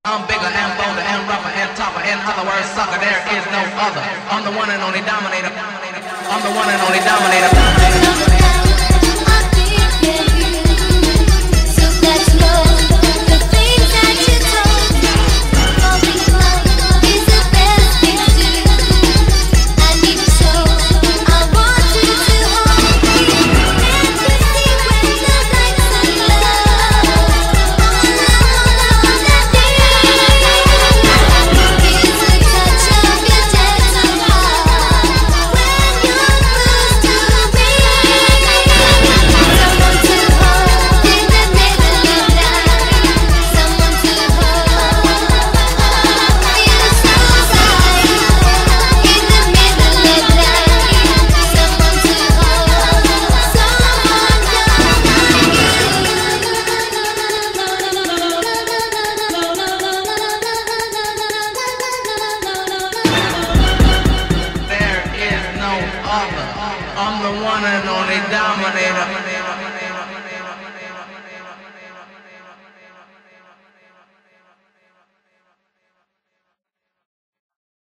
I'm bigger and bolder and rougher and tougher. In other words, sucker, there is no other. I'm the one and only dominator. I'm the one and only dominator. I'm the one and only dominator.